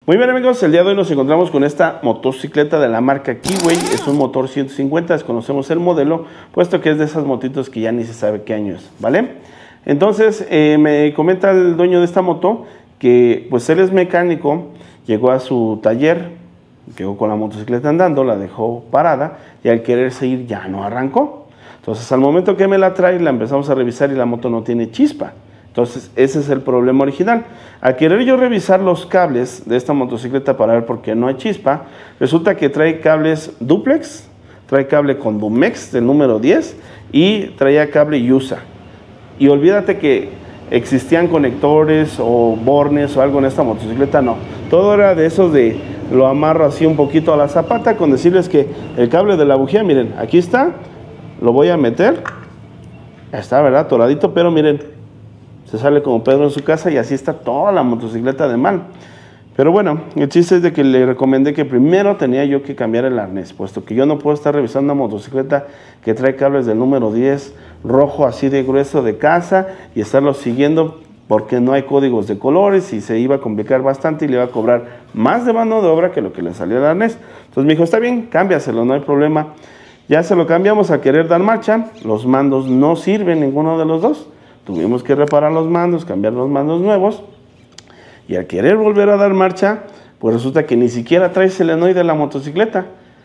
Muy bien amigos, el día de hoy nos encontramos con esta motocicleta de la marca Kiway. Es un motor 150, desconocemos el modelo, puesto que es de esas motitos que ya ni se sabe qué año es, ¿vale? Entonces me comenta el dueño de esta moto que pues él es mecánico, llegó a su taller, llegó con la motocicleta andando, la dejó parada y al quererse ir ya no arrancó. Entonces al momento que me la trae la empezamos a revisar y la moto no tiene chispa. Entonces ese es el problema original. Al querer yo revisar los cables de esta motocicleta para ver por qué no hay chispa, resulta que trae cables duplex, trae cable con Dumex del número 10 y traía cable USA. Y olvídate que existían conectores o bornes o algo en esta motocicleta, no. Todo era de esos de lo amarro así un poquito a la zapata con decirles que el cable de la bujía, miren, aquí está, lo voy a meter, está, ¿verdad? Toradito, pero miren, se sale como Pedro en su casa y así está toda la motocicleta de mal. Pero bueno, el chiste es de que le recomendé que primero tenía yo que cambiar el arnés, puesto que yo no puedo estar revisando una motocicleta que trae cables del número 10 rojo así de grueso de casa y estarlo siguiendo porque no hay códigos de colores y se iba a complicar bastante y le iba a cobrar más de mano de obra que lo que le salió el arnés. Entonces me dijo, está bien, cámbiaselo, no hay problema. Ya se lo cambiamos a querer dar marcha, los mandos no sirven ninguno de los dos. Tuvimos que reparar los mandos, cambiar los mandos nuevos y al querer volver a dar marcha, pues resulta que ni siquiera trae solenoide la motocicleta.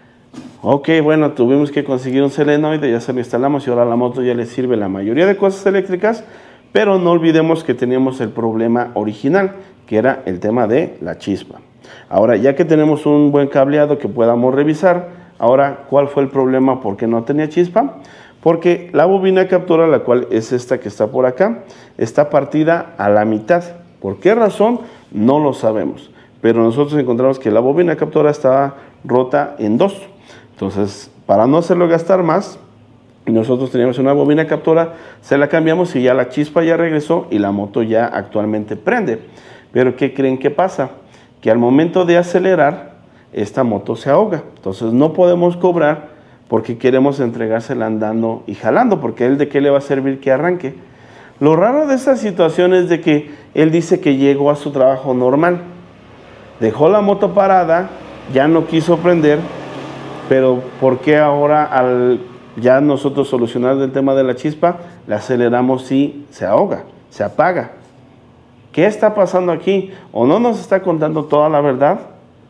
Ok, bueno, tuvimos que conseguir un solenoide, ya se lo instalamos y ahora a la moto ya le sirve la mayoría de cosas eléctricas, pero no olvidemos que teníamos el problema original, que era el tema de la chispa. Ahora, ya que tenemos un buen cableado que podamos revisar, ahora, ¿cuál fue el problema? ¿Por qué no tenía chispa? Porque la bobina captura, la cual es esta que está por acá, está partida a la mitad. ¿Por qué razón? No lo sabemos. Pero nosotros encontramos que la bobina captura estaba rota en dos. Entonces, para no hacerlo gastar más, nosotros teníamos una bobina captura, se la cambiamos y ya la chispa ya regresó y la moto ya actualmente prende. Pero ¿qué creen que pasa? Que al momento de acelerar, esta moto se ahoga. Entonces no podemos cobrar porque queremos entregársela andando y jalando, porque él de qué le va a servir que arranque. Lo raro de esta situación es de que él dice que llegó a su trabajo normal, dejó la moto parada, ya no quiso prender, pero ¿por qué ahora al ya nosotros solucionar el tema de la chispa, le aceleramos y se ahoga, se apaga? ¿Qué está pasando aquí? O no nos está contando toda la verdad,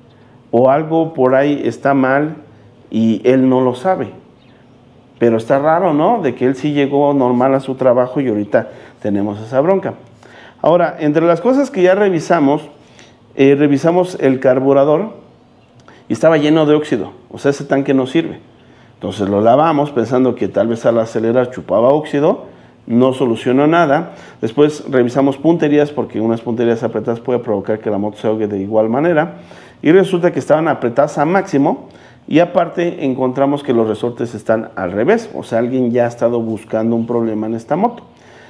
o algo por ahí está mal y él no lo sabe. Pero está raro, ¿no? De que él sí llegó normal a su trabajo y ahorita tenemos esa bronca. Ahora, entre las cosas que ya revisamos, revisamos el carburador y estaba lleno de óxido. O sea, ese tanque no sirve. Entonces lo lavamos pensando que tal vez al acelerar chupaba óxido. No solucionó nada. Después revisamos punterías porque unas punterías apretadas puede provocar que la moto se ahogue de igual manera. Y resulta que estaban apretadas a máximo. Y aparte encontramos que los resortes están al revés, o sea, alguien ya ha estado buscando un problema en esta moto.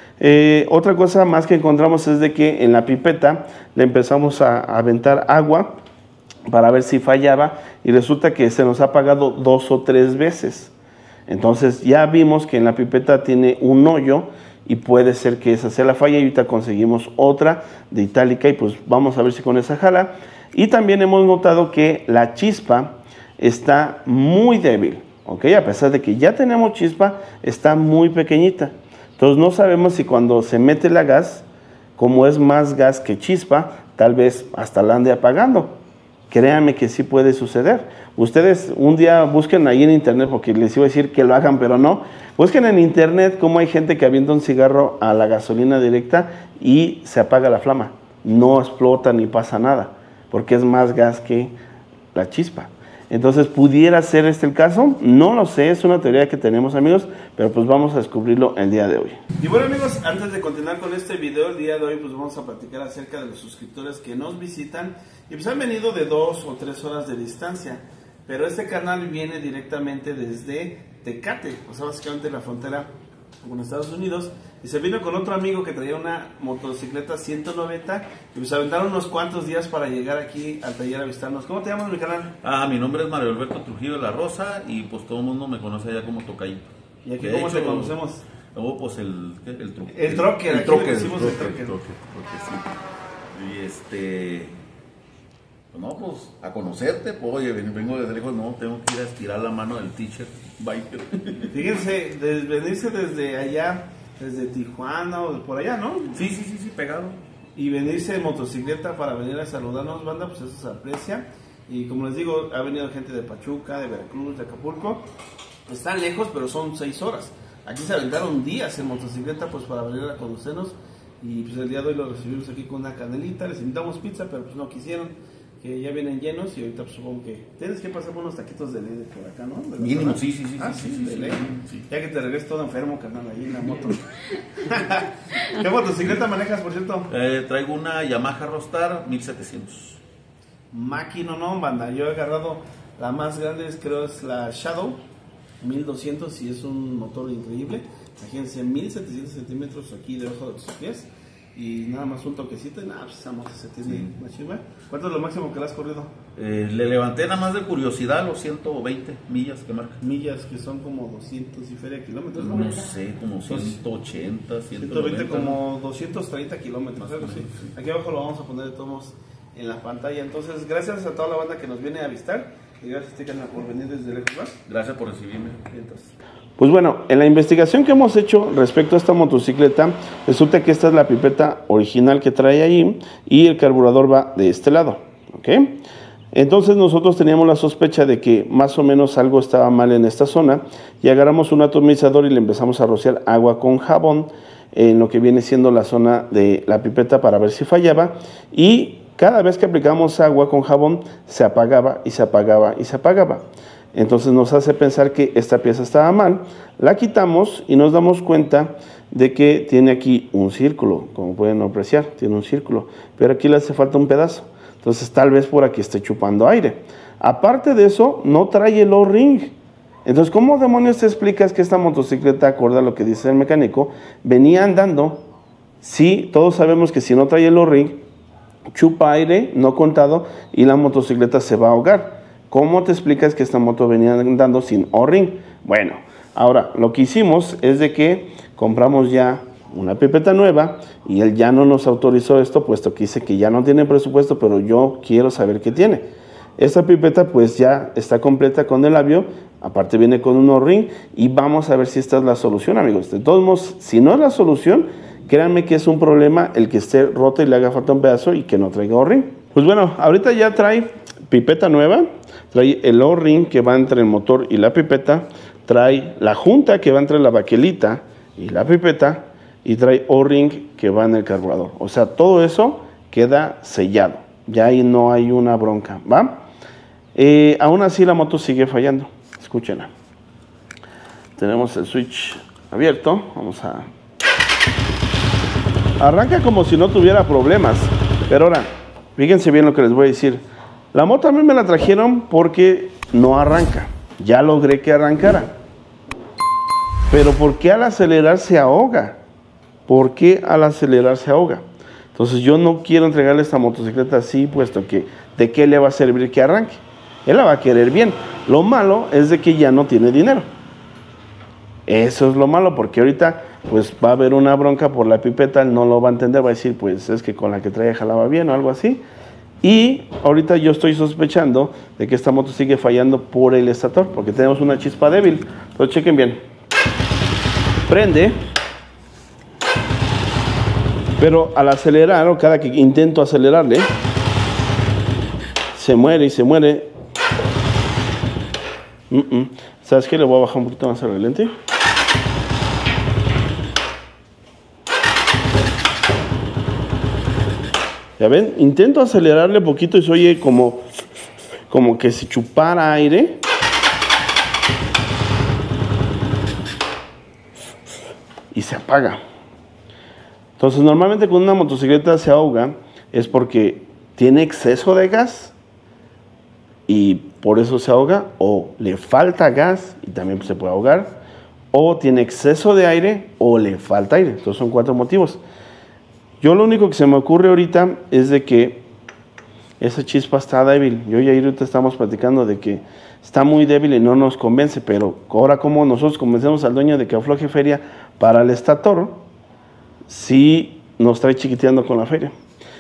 Otra cosa más que encontramos es de que en la pipeta le empezamos a aventar agua para ver si fallaba y resulta que se nos ha apagado 2 o 3 veces. Entonces ya vimos que en la pipeta tiene un hoyo y puede ser que esa sea la falla y ahorita conseguimos otra de itálica y pues vamos a ver si con esa jala. Y también hemos notado que la chispa está muy débil, ¿ok? A pesar de que ya tenemos chispa, está muy pequeñita. Entonces no sabemos si cuando se mete la gas, como es más gas que chispa, tal vez hasta la ande apagando. Créanme que sí puede suceder. Ustedes un día busquen ahí en internet, porque les iba a decir que lo hagan, pero no. Busquen en internet cómo hay gente que avienta un cigarro a la gasolina directa y se apaga la flama. No explota ni pasa nada, porque es más gas que la chispa. Entonces, ¿pudiera ser este el caso? No lo sé, es una teoría que tenemos, amigos, pero pues vamos a descubrirlo el día de hoy. Y bueno, amigos, antes de continuar con este video, el día de hoy pues vamos a platicar acerca de los suscriptores que nos visitan y pues han venido de 2 o 3 horas de distancia, pero este canal viene directamente desde Tecate, o sea, básicamente la frontera con Estados Unidos, y se vino con otro amigo que traía una motocicleta 190 y pues aventaron unos cuantos días para llegar aquí al taller a visitarnos. ¿Cómo te llamas, mi canal? Mi nombre es Mario Alberto Trujillo de la Rosa y pues todo el mundo me conoce allá como Tocayito. ¿Y aquí cómo te conocemos? Luego pues el troque. El troque, el troque, sí. Y No, pues a conocerte, pues oye, vengo desde lejos, no, tengo que ir a estirar la mano del teacher biker. Fíjense, venirse desde allá, desde Tijuana o por allá, ¿no? Sí, pegado. Y venirse en motocicleta para venir a saludarnos, banda, pues eso se aprecia. Y como les digo, ha venido gente de Pachuca, de Veracruz, de Acapulco. Están lejos, pero son 6 horas. Aquí se aventaron días en motocicleta pues para venir a conocernos. Y pues el día de hoy lo recibimos aquí con una canelita. Les invitamos pizza, pero pues no quisieron, que ya vienen llenos. Y ahorita pues supongo que tienes que pasar por unos taquitos de ley por acá, ¿no? Mínimo, sí. Ah, sí, de ley. Sí. Ya que te regreses todo enfermo, carnal, ahí en la moto. ¿Qué motocicleta manejas, por cierto? Traigo una Yamaha Rostar 1700. Máquina, no, banda. Yo he agarrado la más grande, creo es la Shadow 1200 y es un motor increíble. Imagínense, 1700 centímetros aquí debajo de sus pies y nada más un toquecito y nada, pues esa moto se tiene una chiva. ¿Cuánto es lo máximo que le has corrido? Le levanté nada más de curiosidad los 120 millas que marca. Millas que son como 200 y feria kilómetros, ¿no? No sé, como 180, 120, como 230 kilómetros, algo así. Aquí abajo lo vamos a poner de todos en la pantalla. Entonces, gracias a toda la banda que nos viene a visitar y gracias a ti, Carnal, por venir desde lejos, ¿verdad? Gracias por recibirme. Entonces, pues bueno, en la investigación que hemos hecho respecto a esta motocicleta, resulta que esta es la pipeta original que trae ahí y el carburador va de este lado, ¿ok? Entonces nosotros teníamos la sospecha de que más o menos algo estaba mal en esta zona y agarramos un atomizador y le empezamos a rociar agua con jabón en lo que viene siendo la zona de la pipeta para ver si fallaba, y cada vez que aplicábamos agua con jabón se apagaba y se apagaba y se apagaba. Entonces nos hace pensar que esta pieza estaba mal. La quitamos y nos damos cuenta de que tiene aquí un círculo, como pueden apreciar, tiene un círculo, pero aquí le hace falta un pedazo. Entonces tal vez por aquí esté chupando aire. Aparte de eso, no trae el O-ring. Entonces, ¿cómo demonios te explicas que esta motocicleta, acorde a lo que dice el mecánico, venía andando? Sí, todos sabemos que si no trae el O-ring, chupa aire no contado y la motocicleta se va a ahogar. ¿Cómo te explicas que esta moto venía andando sin O-ring? Bueno, ahora lo que hicimos es de que compramos ya una pipeta nueva y él ya no nos autorizó esto, puesto que dice que ya no tiene presupuesto, pero yo quiero saber qué tiene. Esta pipeta pues ya está completa con el labio, aparte viene con un O-ring y vamos a ver si esta es la solución, amigos. De todos modos, si no es la solución, créanme que es un problema el que esté roto y le haga falta un pedazo y que no traiga O-ring. Pues bueno, ahorita ya trae pipeta nueva, trae el O-ring que va entre el motor y la pipeta, trae la junta que va entre la baquelita y la pipeta y trae O-ring que va en el carburador. O sea, todo eso queda sellado, ya ahí no hay una bronca, ¿va? Aún así la moto sigue fallando, escúchenla. Tenemos el switch abierto, vamos a... Arranca como si no tuviera problemas, pero ahora, fíjense bien lo que les voy a decir. La moto a mí me la trajeron porque no arranca. Ya logré que arrancara. Pero ¿por qué al acelerar se ahoga? ¿Por qué al acelerar se ahoga? Entonces yo no quiero entregarle esta motocicleta así, puesto que ¿de qué le va a servir que arranque? Él la va a querer bien. Lo malo es de que ya no tiene dinero. Eso es lo malo, porque ahorita pues va a haber una bronca por la pipeta, él no lo va a entender, va a decir pues es que con la que trae jalaba bien o algo así. Y ahorita yo estoy sospechando de que esta moto sigue fallando por el estator, porque tenemos una chispa débil. Entonces chequen bien. Prende. Pero al acelerar, o cada que intento acelerarle, se muere y se muere. ¿Sabes qué? Le voy a bajar un poquito más el lente. ¿Ya ven? Intento acelerarle poquito y se oye como que si chupara aire. Y se apaga. Entonces, normalmente cuando una motocicleta se ahoga es porque tiene exceso de gas y por eso se ahoga, o le falta gas y también se puede ahogar, o tiene exceso de aire o le falta aire. Entonces son 4 motivos. Yo lo único que se me ocurre ahorita es de que esa chispa está débil. Yo y ahorita estamos platicando de que está muy débil y no nos convence, pero ahora como nosotros convencemos al dueño de que afloje feria para el estator, sí nos trae chiquiteando con la feria.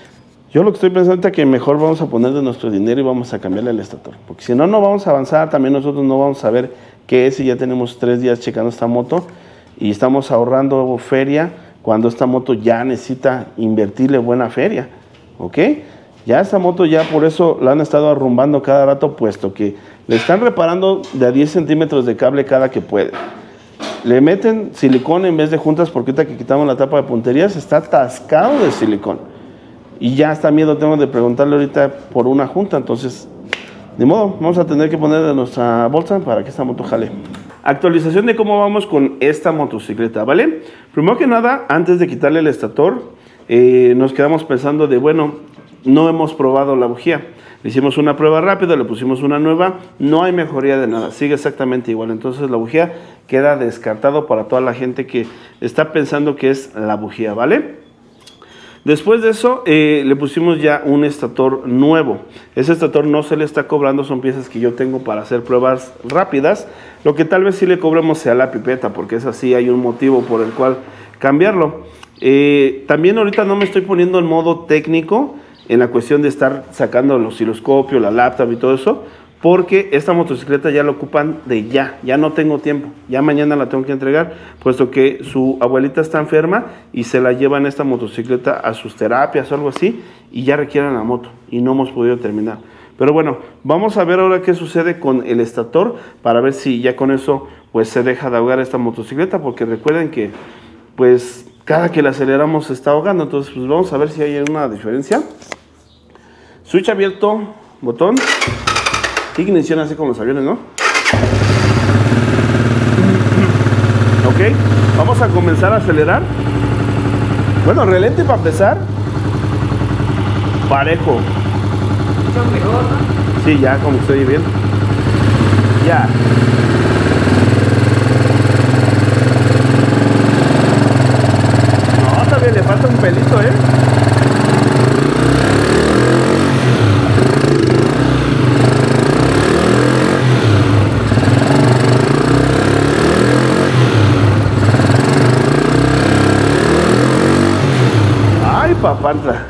Yo lo que estoy pensando ahorita que mejor vamos a poner de nuestro dinero y vamos a cambiarle el estator. Porque si no, no vamos a avanzar. También nosotros no vamos a ver qué es. Y ya tenemos 3 días checando esta moto. Y estamos ahorrando feria cuando esta moto ya necesita invertirle buena feria. ¿Ok? Ya esta moto ya por eso la han estado arrumbando cada rato, puesto que le están reparando de a 10 centímetros de cable cada que puede. Le meten silicón en vez de juntas, porque ahorita que quitamos la tapa de punterías está atascado de silicón. Y ya hasta miedo tengo de preguntarle ahorita por una junta. Entonces, de modo, vamos a tener que poner de nuestra bolsa para que esta moto jale. Actualización de cómo vamos con esta motocicleta, ¿vale? Primero que nada, antes de quitarle el estator, nos quedamos pensando de, bueno, no hemos probado la bujía. Le hicimos una prueba rápida, le pusimos una nueva, no hay mejoría de nada, sigue exactamente igual. Entonces la bujía queda descartado para toda la gente que está pensando que es la bujía, ¿vale? Después de eso, le pusimos ya un estator nuevo. Ese estator no se le está cobrando, son piezas que yo tengo para hacer pruebas rápidas. Lo que tal vez sí le cobremos sea la pipeta, porque es así, hay un motivo por el cual cambiarlo. También ahorita no me estoy poniendo en modo técnico, en la cuestión de estar sacando el osciloscopio, la laptop y todo eso, porque esta motocicleta ya la ocupan de ya no tengo tiempo, ya mañana la tengo que entregar, puesto que su abuelita está enferma y se la llevan esta motocicleta a sus terapias o algo así, y ya requieren la moto, y no hemos podido terminar. Pero bueno, vamos a ver ahora qué sucede con el estator, para ver si ya con eso pues se deja de ahogar esta motocicleta, porque recuerden que pues cada que la aceleramos se está ahogando. Entonces pues vamos a ver si hay una diferencia. Switch abierto, botón. Ignición así como los aviones, ¿no? Ok, vamos a comenzar a acelerar. Bueno, relente para empezar. Parejo. Mucho mejor, ¿no? Sí, ya, como estoy bien. Ya. No, todavía le falta un pelito, ¿eh? Papantla.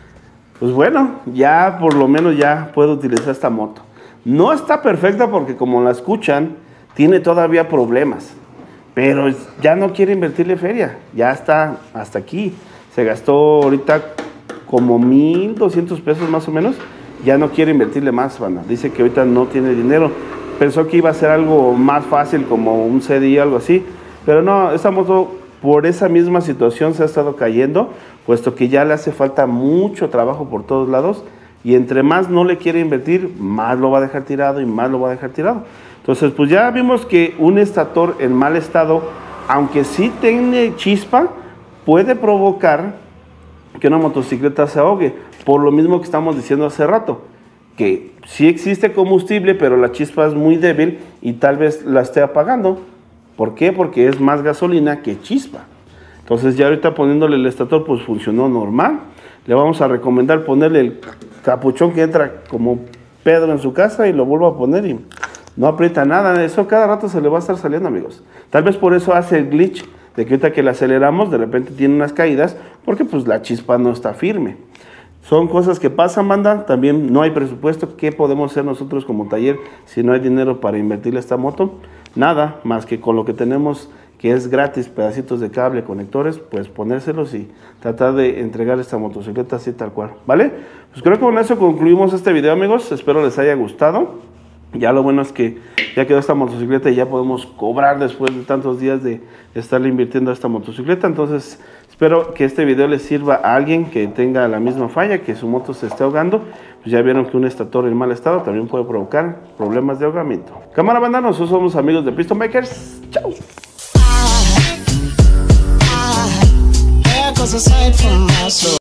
Pues bueno, ya por lo menos ya puedo utilizar esta moto. No está perfecta porque como la escuchan, tiene todavía problemas. Pero ya no quiere invertirle feria. Ya está hasta aquí. Se gastó ahorita como 1,200 pesos más o menos. Ya no quiere invertirle más, banda. Dice que ahorita no tiene dinero. Pensó que iba a ser algo más fácil como un CDI o algo así. Pero no, esta moto por esa misma situación se ha estado cayendo, puesto que ya le hace falta mucho trabajo por todos lados, y entre más no le quiere invertir, más lo va a dejar tirado y más lo va a dejar tirado. Entonces pues ya vimos que un estator en mal estado, aunque sí tiene chispa, puede provocar que una motocicleta se ahogue, por lo mismo que estamos diciendo hace rato, que sí existe combustible, pero la chispa es muy débil y tal vez la esté apagando. ¿Por qué? Porque es más gasolina que chispa. Entonces ya ahorita poniéndole el estator pues funcionó normal. Le vamos a recomendar ponerle el capuchón que entra como Pedro en su casa y lo vuelvo a poner y no aprieta nada. Eso cada rato se le va a estar saliendo, amigos. Tal vez por eso hace el glitch de que ahorita que le aceleramos de repente tiene unas caídas, porque pues la chispa no está firme. Son cosas que pasan, banda. También no hay presupuesto. ¿Qué podemos hacer nosotros como taller si no hay dinero para invertirle a esta moto? Nada más que con lo que tenemos, que es gratis, pedacitos de cable, conectores, pues ponérselos y tratar de entregar esta motocicleta así tal cual, ¿vale? Pues creo que con eso concluimos este video, amigos. Espero les haya gustado. Ya lo bueno es que ya quedó esta motocicleta y ya podemos cobrar después de tantos días de estarle invirtiendo a esta motocicleta. Entonces espero que este video les sirva a alguien que tenga la misma falla, que su moto se esté ahogando. Pues ya vieron que un estator en mal estado también puede provocar problemas de ahogamiento. Cámara, banda, nosotros somos amigos de Piston Makers. Chao.